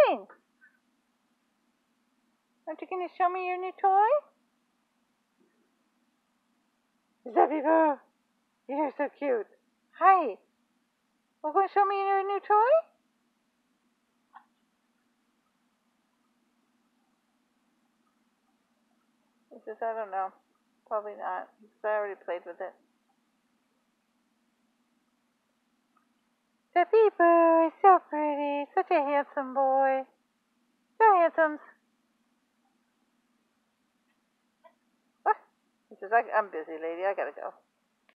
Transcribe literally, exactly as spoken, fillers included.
doing? Aren't you going to show me your new toy? Zebby Boo, you're so cute. Hi. Well, going to show me your new toy? He says, I don't know. Probably not, because I already played with it. Zebby Boo is so pretty. Such a handsome boy. So handsome. What? He says, I, I'm busy, lady. I gotta go.